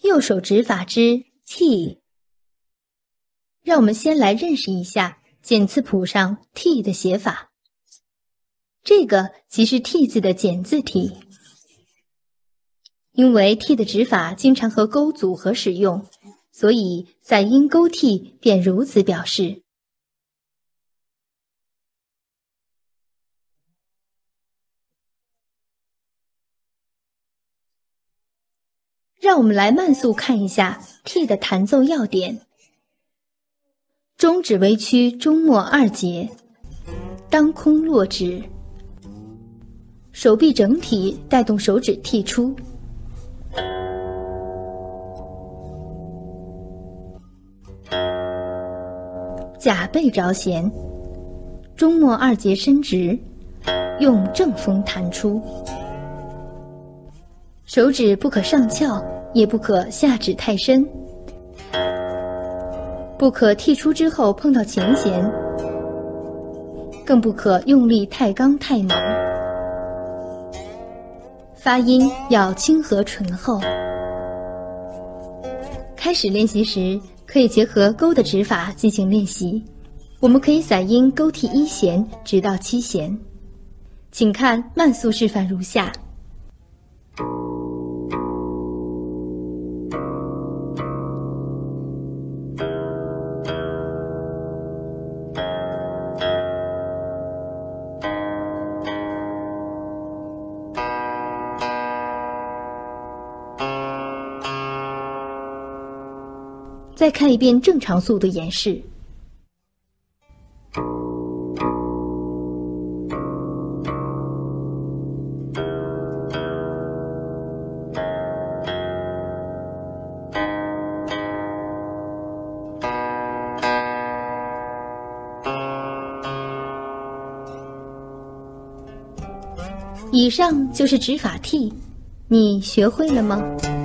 右手指法之 T。让我们先来认识一下简字谱上 T 的写法。这个即是 T 字的简字体。因为 T 的指法经常和勾组合使用，所以在音勾 T 便如此表示。让我们来慢速看一下 T 的弹奏要点。中指微曲中末二节，当空落指，手臂整体带动手指剔出，甲背着弦，中末二节伸直，用正风弹出，手指不可上翘，也不可下指太深，不可剔出之后碰到琴弦，更不可用力太刚太猛。发音要清和醇厚。开始练习时，可以结合勾的指法进行练习。我们可以散音勾剔1弦直到7弦。请看慢速示范如下。再看一遍正常速度演示。以上就是指法 T， 你学会了吗？